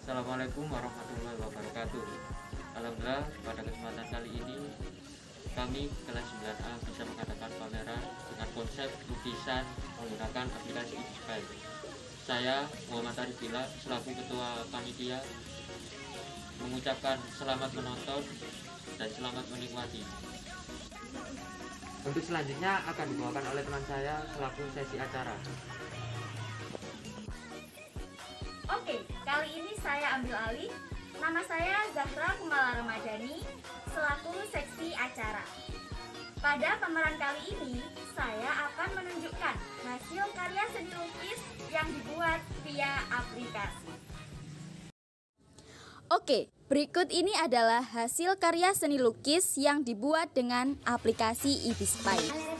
Assalamualaikum warahmatullahi wabarakatuh. Alhamdulillah pada kesempatan kali ini kami kelas 9A bisa mengadakan pameran dengan konsep lukisan menggunakan aplikasi Ibispai. Saya Muhammad Arifila selaku ketua panitia mengucapkan selamat menonton dan selamat menikmati. Untuk selanjutnya akan dibawakan oleh teman saya selaku sesi acara. Oke, kali ini saya ambil alih. Nama saya Zahra Kumala Ramadhani selaku seksi acara. Pada pameran kali ini, saya akan menunjukkan hasil karya seni lukis yang dibuat via aplikasi. Oke, berikut ini adalah hasil karya seni lukis yang dibuat dengan aplikasi Ibispai.